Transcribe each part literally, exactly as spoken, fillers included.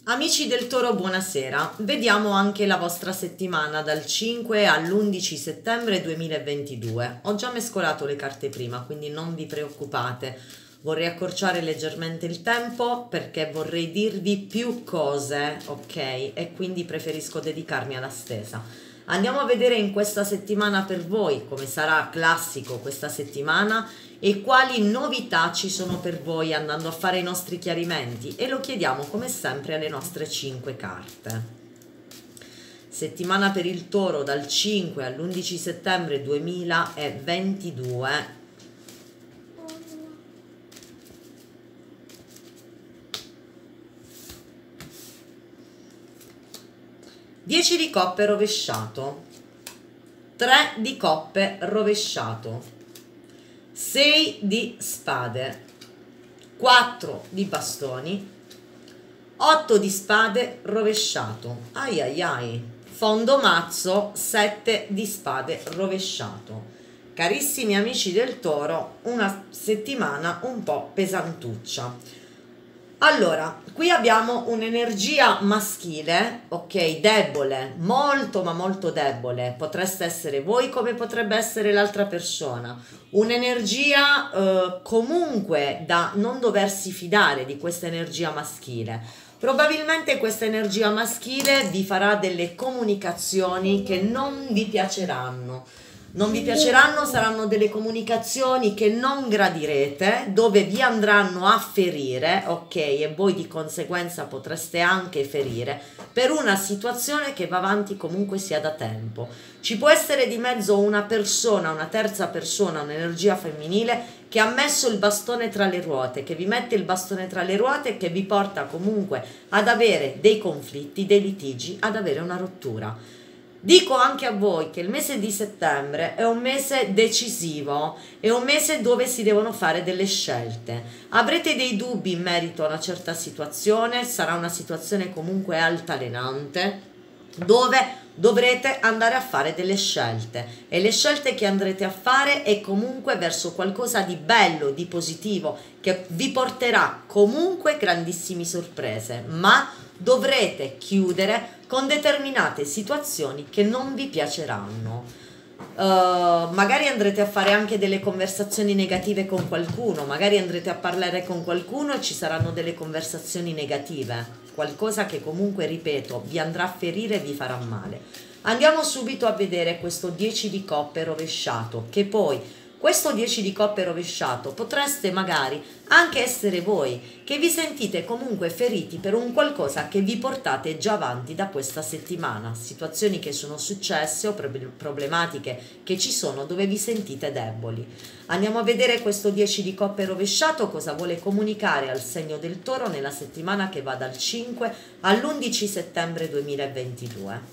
Amici del Toro, buonasera. Vediamo anche la vostra settimana dal cinque all'undici settembre duemilaventidue. Ho già mescolato le carte prima, quindi non vi preoccupate. Vorrei accorciare leggermente il tempo perché vorrei dirvi più cose, ok? E quindi preferisco dedicarmi alla stesa. Andiamo a vedere in questa settimana per voi come sarà classico questa settimana e quali novità ci sono per voi andando a fare i nostri chiarimenti, e lo chiediamo come sempre alle nostre cinque carte. Settimana per il Toro dal cinque all'undici settembre duemilaventidue. dieci di coppe rovesciato, tre di coppe rovesciato, sei di spade, quattro di bastoni, otto di spade rovesciato, ai ai ai, fondo mazzo, sette di spade rovesciato. Carissimi amici del Toro, una settimana un po' pesantuccia. Allora, qui abbiamo un'energia maschile, ok, debole, molto ma molto debole, potreste essere voi come potrebbe essere l'altra persona, un'energia eh, comunque da non doversi fidare di questa energia maschile. Probabilmente questa energia maschile vi farà delle comunicazioni che non vi piaceranno. Non vi piaceranno, saranno delle comunicazioni che non gradirete, dove vi andranno a ferire, ok? E voi di conseguenza potreste anche ferire per una situazione che va avanti comunque sia da tempo. Ci può essere di mezzo una persona, una terza persona, un'energia femminile che ha messo il bastone tra le ruote, che vi mette il bastone tra le ruote e che vi porta comunque ad avere dei conflitti, dei litigi, ad avere una rottura. Dico anche a voi che il mese di settembre è un mese decisivo, è un mese dove si devono fare delle scelte. Avrete dei dubbi in merito a una certa situazione, sarà una situazione comunque altalenante, dove dovrete andare a fare delle scelte, e le scelte che andrete a fare è comunque verso qualcosa di bello, di positivo, che vi porterà comunque grandissime sorprese, ma dovrete chiudere con determinate situazioni che non vi piaceranno. Uh, magari andrete a fare anche delle conversazioni negative con qualcuno, magari andrete a parlare con qualcuno e ci saranno delle conversazioni negative, qualcosa che comunque, ripeto, vi andrà a ferire e vi farà male. Andiamo subito a vedere questo dieci di coppe rovesciato, che poi questo dieci di coppe rovesciato potreste magari anche essere voi, che vi sentite comunque feriti per un qualcosa che vi portate già avanti da questa settimana, situazioni che sono successe o problematiche che ci sono dove vi sentite deboli. Andiamo a vedere questo dieci di coppe rovesciato cosa vuole comunicare al segno del Toro nella settimana che va dal cinque all'undici settembre duemilaventidue.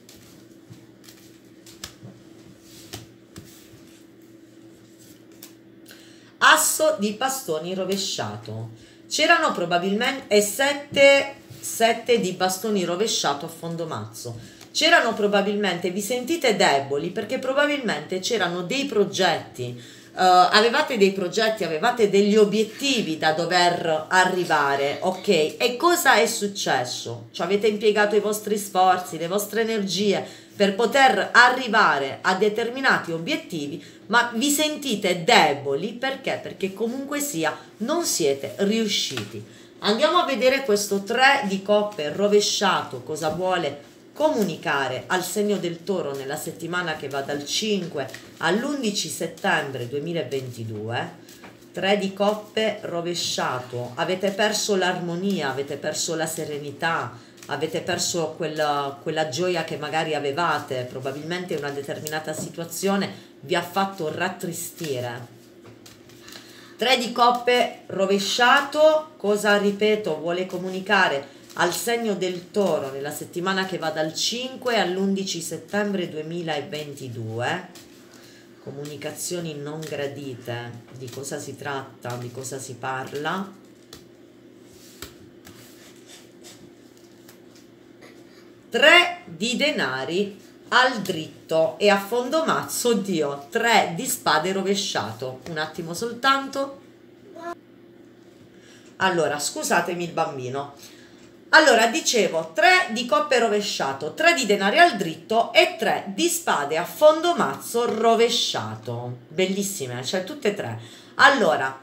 Asso di bastoni rovesciato, c'erano probabilmente e sette, sette di bastoni rovesciato a fondo mazzo. C'erano probabilmente, vi sentite deboli perché probabilmente c'erano dei progetti, uh, avevate dei progetti, avevate degli obiettivi da dover arrivare, ok? E cosa è successo? Ci avete impiegato i vostri sforzi, le vostre energie per poter arrivare a determinati obiettivi, ma vi sentite deboli perché? Perché comunque sia non siete riusciti. Andiamo a vedere questo tre di coppe rovesciato cosa vuole comunicare al segno del Toro nella settimana che va dal cinque all'undici settembre duemilaventidue. tre di coppe rovesciato, avete perso l'armonia, avete perso la serenità, avete perso quella, quella gioia che magari avevate, probabilmente una determinata situazione vi ha fatto rattristire. tre di coppe rovesciato, cosa, ripeto, vuole comunicare al segno del Toro nella settimana che va dal cinque all'undici settembre duemilaventidue. Comunicazioni non gradite, di cosa si tratta, di cosa si parla? tre di denari al dritto e a fondo mazzo, oddio, tre di spade rovesciato. Un attimo soltanto. Allora, scusatemi il bambino. Allora, dicevo, tre di coppe rovesciato, tre di denari al dritto e tre di spade a fondo mazzo rovesciato. Bellissime, cioè tutte e tre. Allora,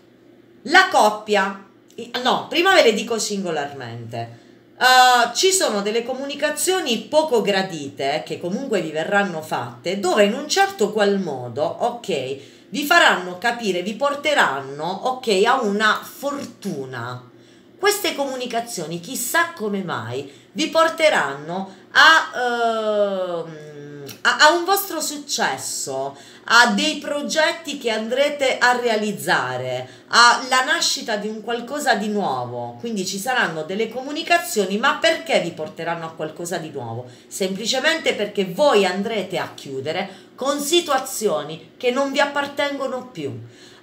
la coppia, no, prima ve le dico singolarmente. Uh, ci sono delle comunicazioni poco gradite che comunque vi verranno fatte, dove in un certo qual modo, ok, vi faranno capire, vi porteranno, ok, a una fortuna. Queste comunicazioni, chissà come mai, vi porteranno a, uh, a, a un vostro successo, a dei progetti che andrete a realizzare, alla nascita di un qualcosa di nuovo. Quindi ci saranno delle comunicazioni, ma perché vi porteranno a qualcosa di nuovo? Semplicemente perché voi andrete a chiudere con situazioni che non vi appartengono più.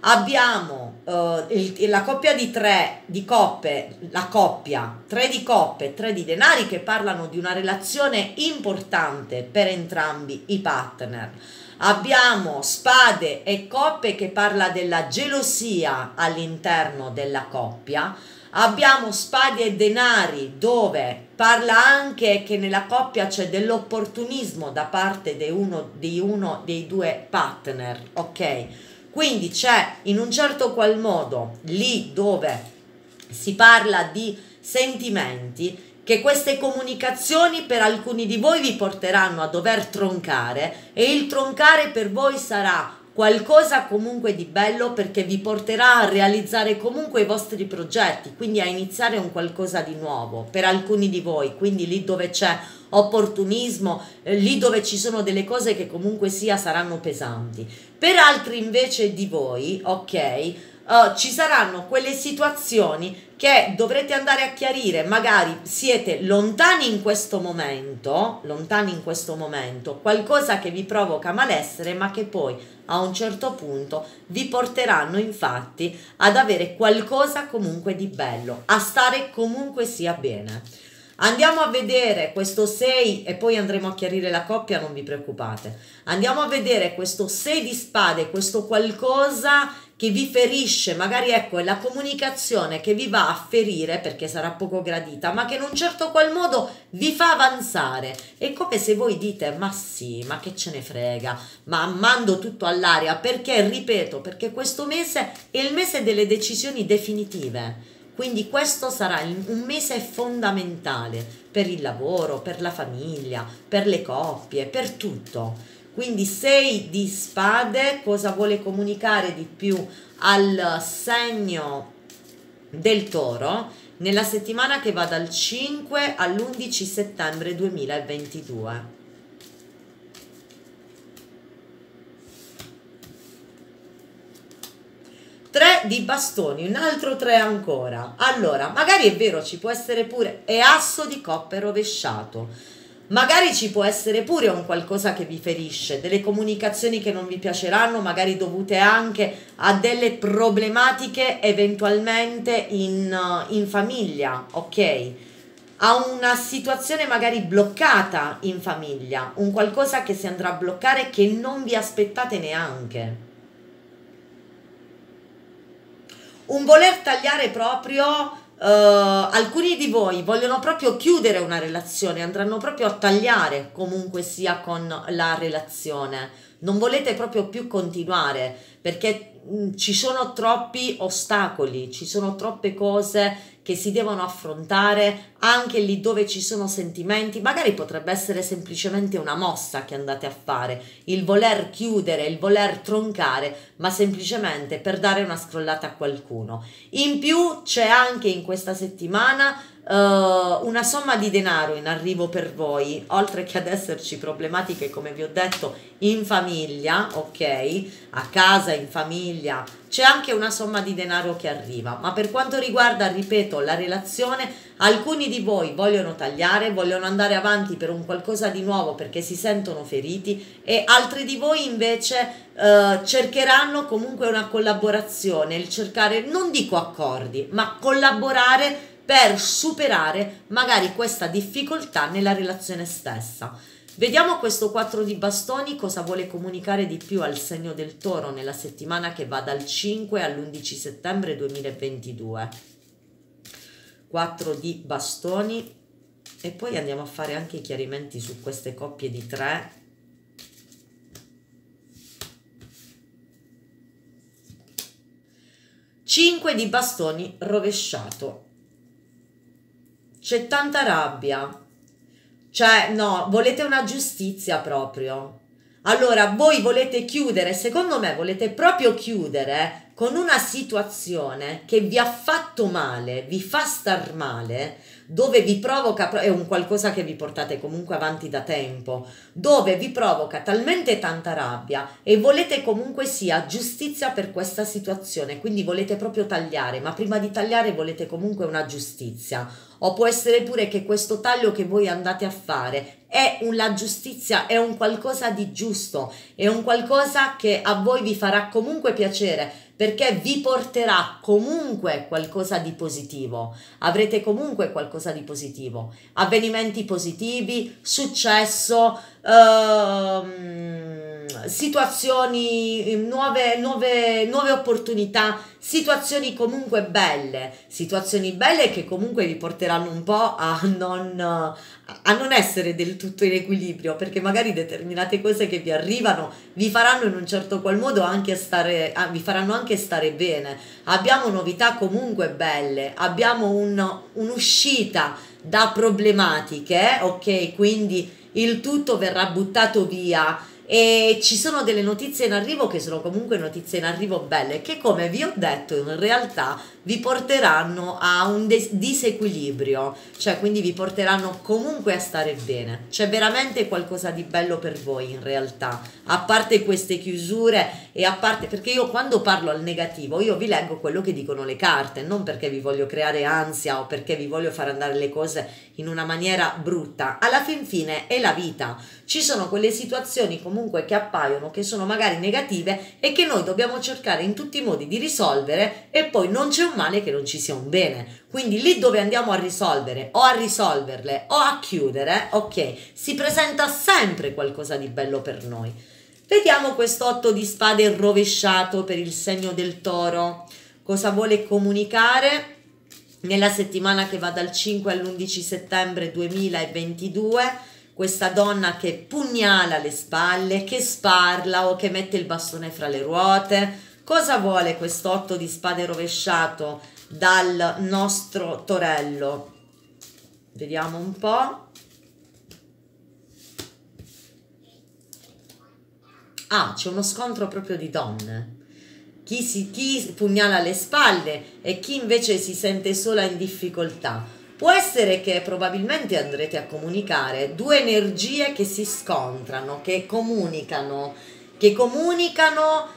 Abbiamo uh, il, la coppia di tre di coppe, la coppia tre di coppe, tre di denari, che parlano di una relazione importante per entrambi i partner. Abbiamo spade e coppe che parla della gelosia all'interno della coppia. Abbiamo spade e denari, dove parla anche che nella coppia c'è dell'opportunismo da parte di uno, di uno dei due partner, ok? Quindi c'è in un certo qual modo lì dove si parla di sentimenti, che queste comunicazioni per alcuni di voi vi porteranno a dover troncare, e il troncare per voi sarà qualcosa comunque di bello, perché vi porterà a realizzare comunque i vostri progetti, quindi a iniziare un qualcosa di nuovo per alcuni di voi. Quindi lì dove c'è opportunismo, eh, lì dove ci sono delle cose che comunque sia saranno pesanti. Per altri invece di voi, ok, uh, ci saranno quelle situazioni che dovrete andare a chiarire. Magari siete lontani in questo momento, lontani in questo momento, qualcosa che vi provoca malessere, ma che poi a un certo punto vi porteranno infatti ad avere qualcosa comunque di bello, a stare comunque sia bene. Andiamo a vedere questo sei e poi andremo a chiarire la coppia, non vi preoccupate. Andiamo a vedere questo sei di spade, questo qualcosa che vi ferisce, magari ecco è la comunicazione che vi va a ferire perché sarà poco gradita, ma che in un certo qual modo vi fa avanzare. È come se voi dite: ma sì, ma che ce ne frega, ma mando tutto all'aria, perché, ripeto, perché questo mese è il mese delle decisioni definitive. Quindi questo sarà un mese fondamentale per il lavoro, per la famiglia, per le coppie, per tutto. Quindi sei di spade, cosa vuole comunicare di più al segno del Toro nella settimana che va dal cinque all'undici settembre duemilaventidue? tre di bastoni, un altro tre ancora. Allora, magari è vero, ci può essere pure, è asso di coppe rovesciato, magari ci può essere pure un qualcosa che vi ferisce, delle comunicazioni che non vi piaceranno, magari dovute anche a delle problematiche eventualmente in, in famiglia, ok? A una situazione magari bloccata in famiglia, un qualcosa che si andrà a bloccare che non vi aspettate neanche. Un voler tagliare proprio, uh, alcuni di voi vogliono proprio chiudere una relazione, andranno proprio a tagliare comunque sia con la relazione, non volete proprio più continuare perché mh, ci sono troppi ostacoli, ci sono troppe cose che si devono affrontare anche lì dove ci sono sentimenti. Magari potrebbe essere semplicemente una mossa che andate a fare, il voler chiudere, il voler troncare, ma semplicemente per dare una scrollata a qualcuno. In più c'è anche in questa settimana uh, una somma di denaro in arrivo per voi, oltre che ad esserci problematiche, come vi ho detto, in famiglia, ok? A casa, in famiglia, c'è anche una somma di denaro che arriva. Ma per quanto riguarda, ripeto, la relazione, alcuni di voi vogliono tagliare, vogliono andare avanti per un qualcosa di nuovo perché si sentono feriti, e altri di voi invece eh, cercheranno comunque una collaborazione, il cercare, non dico accordi, ma collaborare per superare magari questa difficoltà nella relazione stessa. Vediamo questo quattro di bastoni cosa vuole comunicare di più al segno del Toro nella settimana che va dal cinque all'undici settembre duemilaventidue. quattro di bastoni, e poi andiamo a fare anche i chiarimenti su queste coppie di tre. cinque di bastoni rovesciato. C'è tanta rabbia, cioè no, volete una giustizia proprio. Allora voi volete chiudere, secondo me volete proprio chiudere con una situazione che vi ha fatto male, vi fa star male, dove vi provoca, è un qualcosa che vi portate comunque avanti da tempo, dove vi provoca talmente tanta rabbia e volete comunque sia giustizia per questa situazione, quindi volete proprio tagliare, ma prima di tagliare volete comunque una giustizia. O può essere pure che questo taglio che voi andate a fare è una giustizia, è un qualcosa di giusto, è un qualcosa che a voi vi farà comunque piacere, perché vi porterà comunque qualcosa di positivo, avrete comunque qualcosa di positivo, avvenimenti positivi, successo, ehm, situazioni, nuove, nuove, nuove opportunità, situazioni comunque belle, situazioni belle che comunque vi porteranno un po' a non, a non essere del tutto in equilibrio, perché magari determinate cose che vi arrivano vi faranno in un certo qual modo anche stare, ah, vi faranno anche stare bene. Abbiamo novità comunque belle, abbiamo un, un'uscita da problematiche, ok? Quindi il tutto verrà buttato via e ci sono delle notizie in arrivo che sono comunque notizie in arrivo belle, che come vi ho detto in realtà vi porteranno a un disequilibrio, cioè quindi vi porteranno comunque a stare bene. C'è veramente qualcosa di bello per voi in realtà, a parte queste chiusure e a parte, perché io quando parlo al negativo io vi leggo quello che dicono le carte, non perché vi voglio creare ansia o perché vi voglio far andare le cose in una maniera brutta. Alla fin fine è la vita, ci sono quelle situazioni comunque che appaiono che sono magari negative e che noi dobbiamo cercare in tutti i modi di risolvere, e poi non c'è un male che non ci sia un bene. Quindi lì dove andiamo a risolvere o a risolverle o a chiudere, ok, si presenta sempre qualcosa di bello per noi. Vediamo questo otto di spade rovesciato per il segno del Toro, cosa vuole comunicare nella settimana che va dal cinque all'undici settembre duemilaventidue. Questa donna che pugnala le spalle, che sparla o che mette il bastone fra le ruote. Cosa vuole questo otto di spade rovesciato dal nostro torello? Vediamo un po'. Ah, c'è uno scontro proprio di donne. Chi, si, chi pugnala le spalle e chi invece si sente sola in difficoltà. Può essere che probabilmente andrete a comunicare due energie che si scontrano, che comunicano, che comunicano,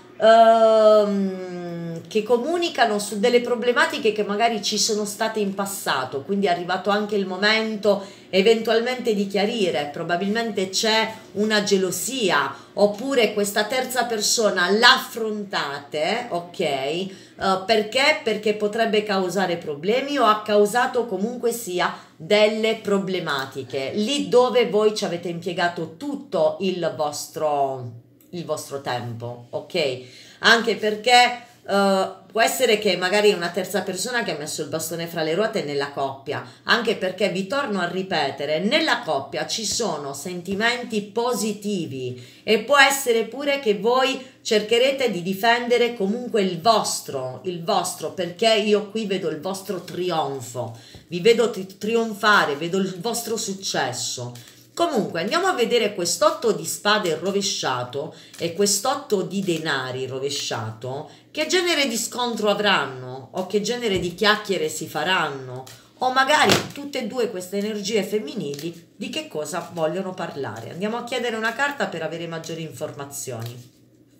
ehm, che comunicano su delle problematiche che magari ci sono state in passato, quindi è arrivato anche il momento eventualmente di chiarire. Probabilmente c'è una gelosia, oppure questa terza persona l'affrontate, ok? Uh, perché? Perché potrebbe causare problemi o ha causato comunque sia delle problematiche lì dove voi ci avete impiegato tutto il vostro, il vostro tempo, ok? Anche perché uh, può essere che magari è una terza persona che ha messo il bastone fra le ruote nella coppia, anche perché vi torno a ripetere, nella coppia ci sono sentimenti positivi e può essere pure che voi cercherete di difendere comunque il vostro, il vostro, perché io qui vedo il vostro trionfo, vi vedo tri- trionfare, vedo il vostro successo. Comunque andiamo a vedere quest'otto di spade rovesciato e quest'otto di denari rovesciato, che genere di scontro avranno o che genere di chiacchiere si faranno, o magari tutte e due queste energie femminili di che cosa vogliono parlare. Andiamo a chiedere una carta per avere maggiori informazioni.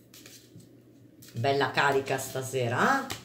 Bella carica stasera, eh?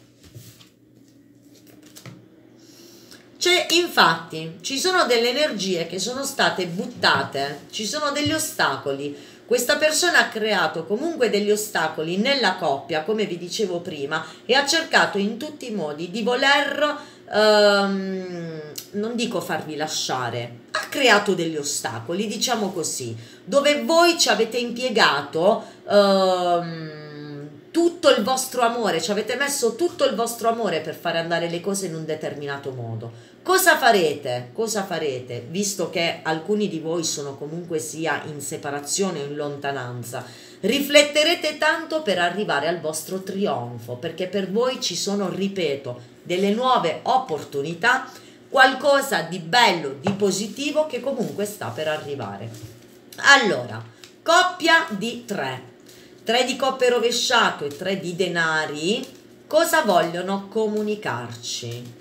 C'è, infatti, ci sono delle energie che sono state buttate, ci sono degli ostacoli. Questa persona ha creato comunque degli ostacoli nella coppia, come vi dicevo prima, e ha cercato in tutti i modi di voler, ehm, non dico farvi lasciare, ha creato degli ostacoli, diciamo così, dove voi ci avete impiegato, ehm, tutto il vostro amore, ci avete messo tutto il vostro amore per fare andare le cose in un determinato modo. Cosa farete? Cosa farete? Visto che alcuni di voi sono comunque sia in separazione o in lontananza, rifletterete tanto per arrivare al vostro trionfo, perché per voi ci sono, ripeto, delle nuove opportunità, qualcosa di bello, di positivo che comunque sta per arrivare. Allora, coppia di tre. tre di coppe rovesciato e tre di denari, cosa vogliono comunicarci?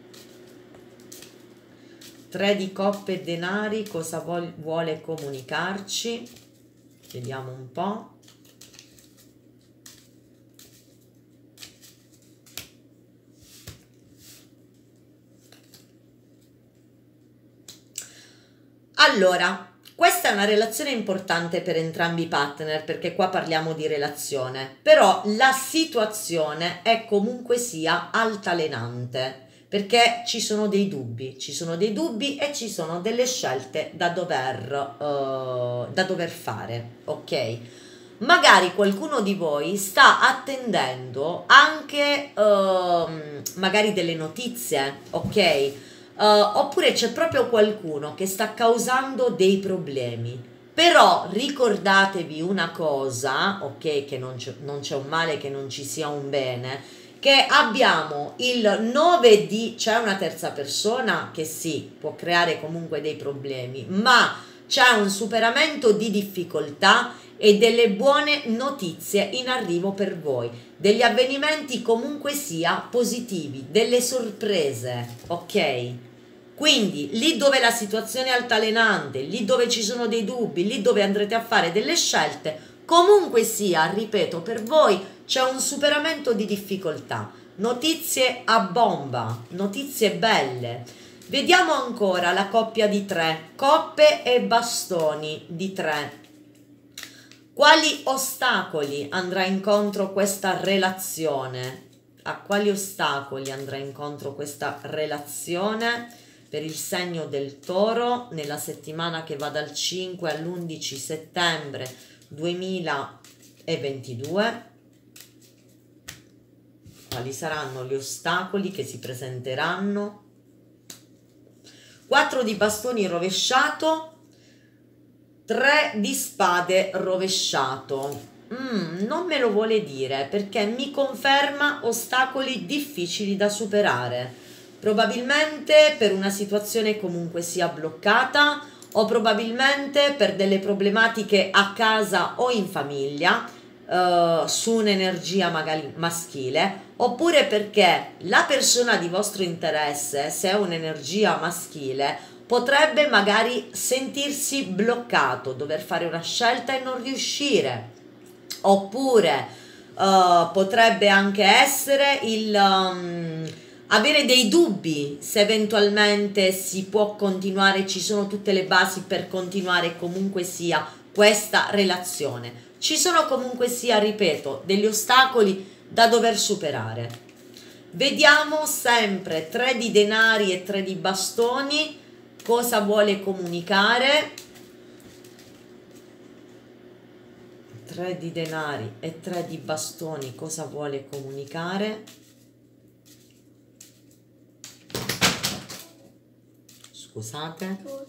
tre di coppe e denari, cosa vuole comunicarci? Vediamo un po'. Allora, questa è una relazione importante per entrambi i partner, perché qua parliamo di relazione, però la situazione è comunque sia altalenante, perché ci sono dei dubbi, ci sono dei dubbi e ci sono delle scelte da dover, uh, da dover fare, ok? Magari qualcuno di voi sta attendendo anche uh, magari delle notizie, ok? Uh, oppure c'è proprio qualcuno che sta causando dei problemi. Però ricordatevi una cosa, ok, che non c'è, non c'è un male, che non ci sia un bene, che abbiamo il nove di, c'è una terza persona che sì, può creare comunque dei problemi, ma c'è un superamento di difficoltà e delle buone notizie in arrivo per voi, degli avvenimenti comunque sia positivi, delle sorprese, ok? Quindi lì dove la situazione è altalenante, lì dove ci sono dei dubbi, lì dove andrete a fare delle scelte, comunque sia, ripeto, per voi c'è un superamento di difficoltà, notizie a bomba, notizie belle. Vediamo ancora la coppia di tre, coppe e bastoni di tre. Quali ostacoli andrà incontro questa relazione? A quali ostacoli andrà incontro questa relazione per il segno del Toro nella settimana che va dal cinque all'undici settembre duemilaventidue? Quali saranno gli ostacoli che si presenteranno? quattro di bastoni rovesciato, tre di spade rovesciato. Mm, non me lo vuole dire, perché mi conferma ostacoli difficili da superare, probabilmente per una situazione comunque sia bloccata, o probabilmente per delle problematiche a casa o in famiglia, Uh, su un'energia magari maschile, oppure perché la persona di vostro interesse, se è un'energia maschile, potrebbe magari sentirsi bloccato, dover fare una scelta e non riuscire, oppure uh, potrebbe anche essere il um, avere dei dubbi se eventualmente si può continuare, ci sono tutte le basi per continuare comunque sia questa relazione. Ci sono comunque sia, ripeto, degli ostacoli da dover superare. Vediamo sempre tre di denari e tre di bastoni, cosa vuole comunicare. tre di denari e tre di bastoni, cosa vuole comunicare. Scusate.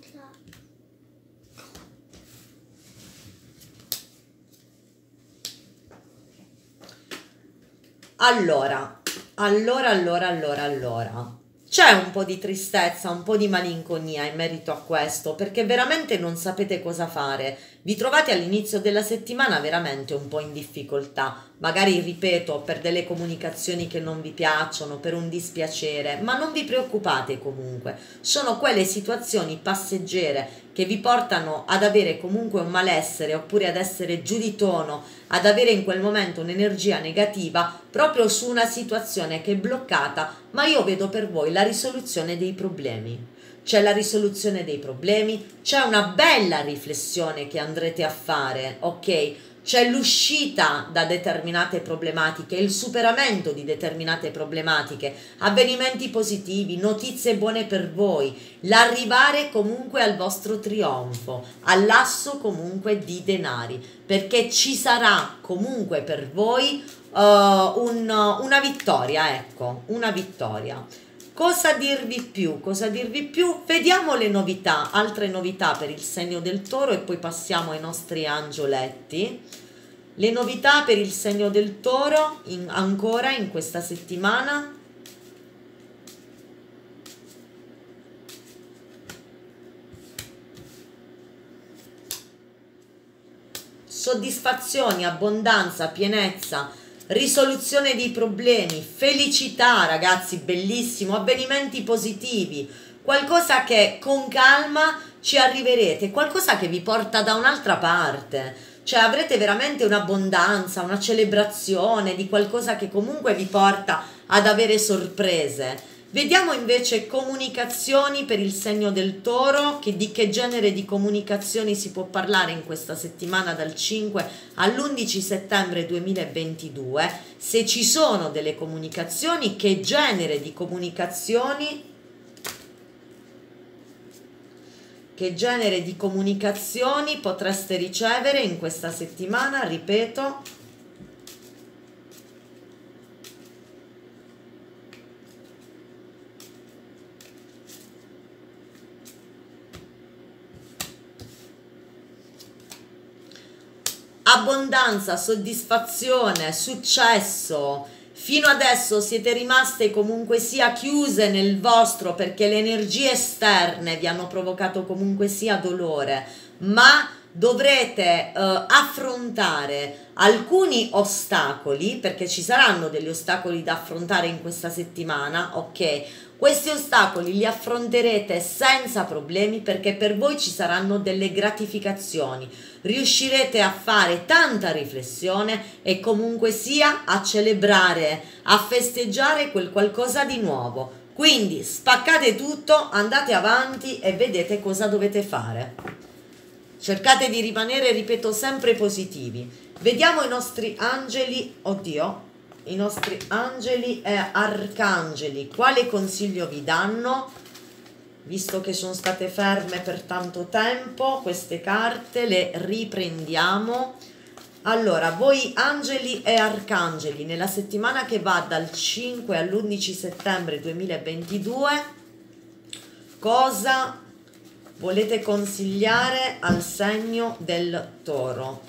Allora, allora, allora, allora, allora, c'è un po' di tristezza, un po' di malinconia in merito a questo, perché veramente non sapete cosa fare. Vi trovate all'inizio della settimana veramente un po' in difficoltà, magari, ripeto, per delle comunicazioni che non vi piacciono, per un dispiacere, ma non vi preoccupate comunque. Sono quelle situazioni passeggere che vi portano ad avere comunque un malessere, oppure ad essere giù di tono, ad avere in quel momento un'energia negativa proprio su una situazione che è bloccata, ma io vedo per voi la risoluzione dei problemi. C'è la risoluzione dei problemi, c'è una bella riflessione che andrete a fare, ok? C'è l'uscita da determinate problematiche, il superamento di determinate problematiche, avvenimenti positivi, notizie buone per voi, l'arrivare comunque al vostro trionfo, all'asso comunque di denari, perché ci sarà comunque per voi uh, un, una vittoria, ecco, una vittoria. Cosa dirvi più? Cosa dirvi più? Vediamo le novità, altre novità per il segno del Toro e poi passiamo ai nostri angioletti. Le novità per il segno del Toro in, ancora in questa settimana. Soddisfazioni, abbondanza, pienezza, risoluzione dei problemi, felicità, ragazzi, bellissimo, avvenimenti positivi, qualcosa che con calma ci arriverete, qualcosa che vi porta da un'altra parte, cioè avrete veramente un'abbondanza, una celebrazione di qualcosa che comunque vi porta ad avere sorprese. Vediamo invece comunicazioni per il segno del Toro, che di che genere di comunicazioni si può parlare in questa settimana dal cinque all'undici settembre duemilaventidue. Se ci sono delle comunicazioni, che genere di comunicazioni, che genere di comunicazioni potreste ricevere in questa settimana, ripeto. Abbondanza, soddisfazione, successo. Fino adesso siete rimaste comunque sia chiuse nel vostro perché le energie esterne vi hanno provocato comunque sia dolore, ma dovrete eh, affrontare alcuni ostacoli, perché ci saranno degli ostacoli da affrontare in questa settimana, ok? Questi ostacoli li affronterete senza problemi perché per voi ci saranno delle gratificazioni, riuscirete a fare tanta riflessione e comunque sia a celebrare, a festeggiare quel qualcosa di nuovo. Quindi spaccate tutto, andate avanti e vedete cosa dovete fare. Cercate di rimanere, ripeto, sempre positivi. Vediamo i nostri angeli, oddio, i nostri angeli e arcangeli, quale consiglio vi danno? Visto che sono state ferme per tanto tempo, queste carte le riprendiamo. Allora, voi angeli e arcangeli, nella settimana che va dal cinque all'undici settembre duemilaventidue, cosa volete consigliare al segno del Toro?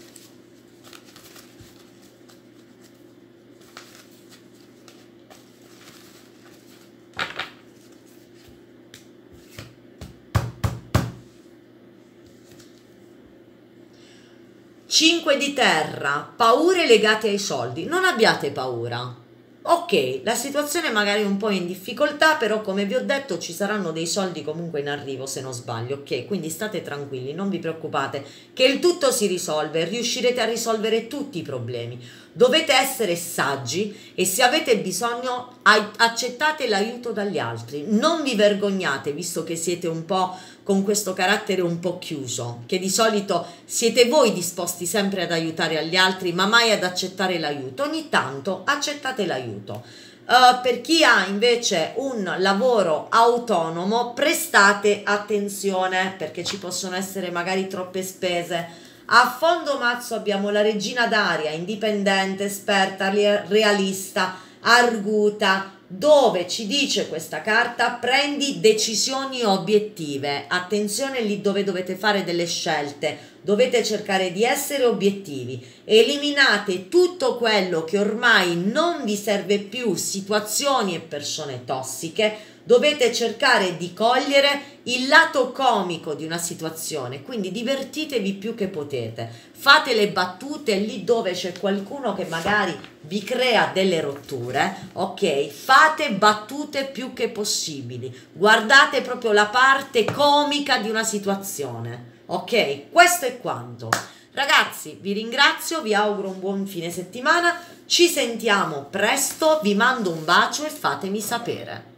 cinque di terra, paure legate ai soldi. Non abbiate paura. Ok, la situazione magari è un po' in difficoltà, però come vi ho detto ci saranno dei soldi comunque in arrivo se non sbaglio, ok? Quindi state tranquilli, non vi preoccupate, che il tutto si risolve, riuscirete a risolvere tutti i problemi. Dovete essere saggi e se avete bisogno accettate l'aiuto dagli altri, non vi vergognate visto che siete un po' con questo carattere un po' chiuso, che di solito siete voi disposti sempre ad aiutare gli altri ma mai ad accettare l'aiuto. Ogni tanto accettate l'aiuto. Uh, per chi ha invece un lavoro autonomo prestate attenzione perché ci possono essere magari troppe spese. A fondo mazzo abbiamo la regina d'aria, indipendente, esperta, realista, arguta, dove ci dice questa carta: prendi decisioni obiettive. Attenzione lì dove dovete fare delle scelte, dovete cercare di essere obiettivi, eliminate tutto quello che ormai non vi serve più, situazioni e persone tossiche. Dovete cercare di cogliere il lato comico di una situazione, quindi divertitevi più che potete, fate le battute lì dove c'è qualcuno che magari vi crea delle rotture, ok? Fate battute più che possibili, guardate proprio la parte comica di una situazione, ok? Questo è quanto. Ragazzi, vi ringrazio, vi auguro un buon fine settimana, ci sentiamo presto, vi mando un bacio e fatemi sapere.